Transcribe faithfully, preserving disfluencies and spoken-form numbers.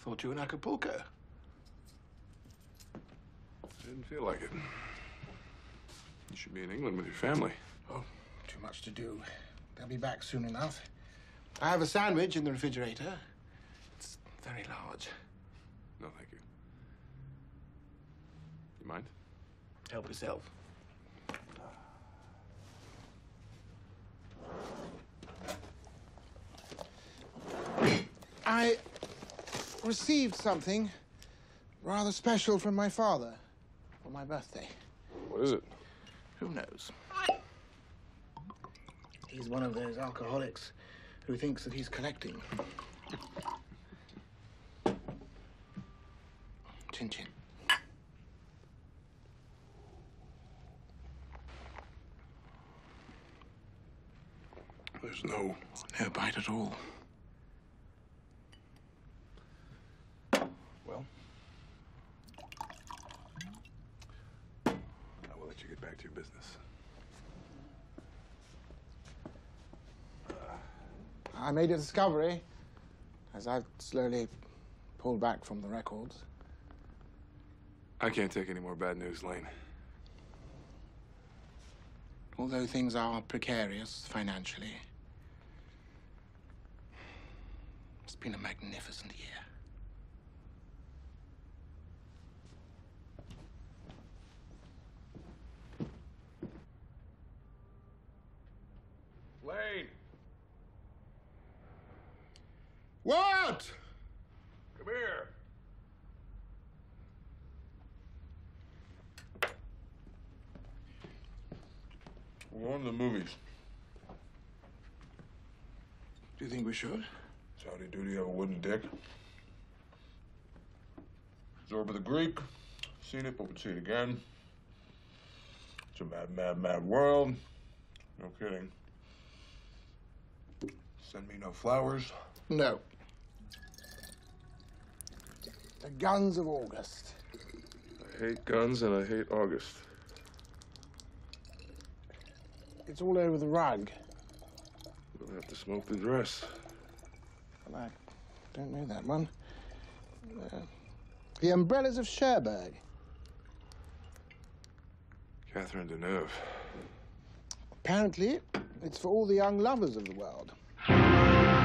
thought you were in Acapulco. I didn't feel like it. You should be in England with your family. Oh, too much to do. They'll be back soon enough. I have a sandwich in the refrigerator. It's very large. No, thank you. You mind? Help yourself. I received something rather special from my father for my birthday. What is it? Who knows? He's one of those alcoholics who thinks that he's collecting. Chin chin. There's no... No bite at all. Well, I will let you get back to your business. I made a discovery as I've slowly pulled back from the records. I can't take any more bad news, Lane. Although things are precarious financially, it's been a magnificent year. Lane! What? Come here. We're going to the movies. Do you think we should? That's how they do. Do you have a wooden dick? Zorba the Greek. Seen it, but would see it again. It's a mad, mad, mad world. No kidding. Send me no flowers. No. The Guns of August. I hate guns and I hate August. It's all over the rug. We'll have to smoke the dress. Well, I don't know that one. Uh, the Umbrellas of Cherbourg. Catherine Deneuve. Apparently, it's for all the young lovers of the world.